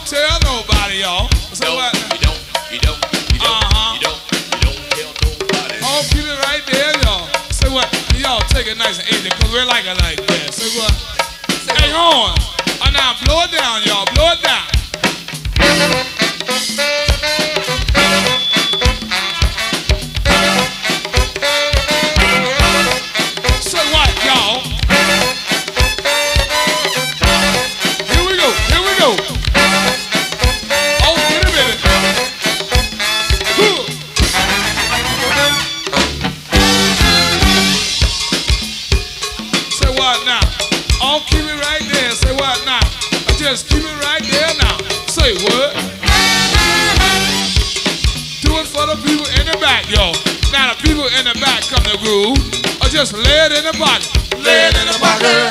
tell nobody, y'all. Say what? You don't tell nobody. Oh, keep it right there, y'all. Say what? Y'all take it nice and easy, cause we're like it like that. Say what? Hang on. Oh, now blow it down, y'all. Blow it down. Say what, y'all? Here we go. Here we go. Oh, wait a minute. Say what now? Oh, keep it right there. Say what now? Just keep it right there now. Say what? Do it for the people in the back, y'all. Now the people in the back come to groove. Or just lay it in the pocket. Lay it in the pocket.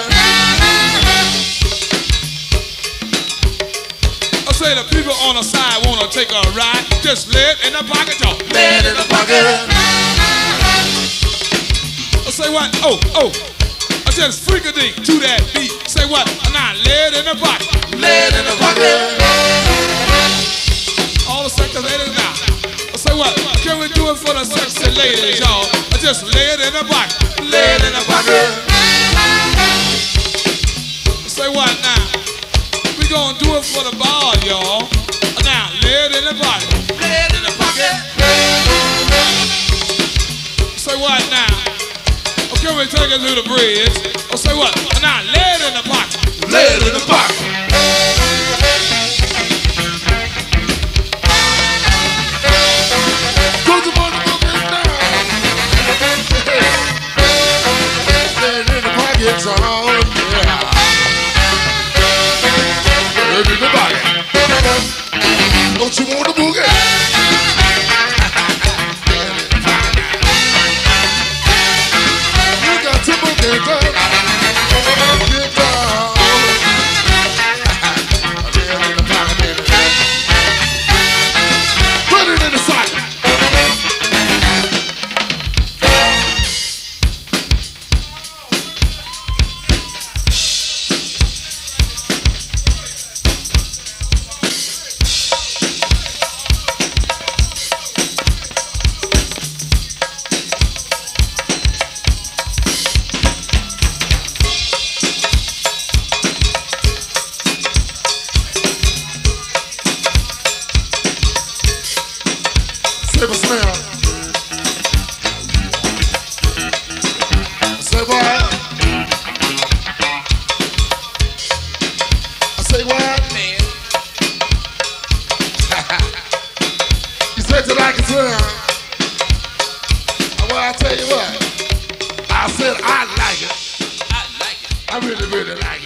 I say the people on the side wanna take a ride. Just lay it in the pocket, y'all. Lay it in the pocket. I say what? Oh. I just freak-a-dink to that beat. Say what? Now lay it in the pocket. Lay it in the pocket. All the sexy ladies now. I say what? Can we do it for the sexy ladies, y'all? I just lay it in the pocket. Lay it in the pocket. I say what now? We gonna do it for the bar, y'all. Now lay it in the pocket. Lay it in the pocket. Say what now? Can we take it to the bridge? Or say what? Now lay it in the pocket. Lay it in the pocket. Put the motherfucker down. Lay it in the pocket, so yeah. Lay it in the pocket. Don't you want a boogie? Say what? Say what? I say what, man? You said you like it, sir. Well, I tell you what. I said I like it. I like it. I really, really like it.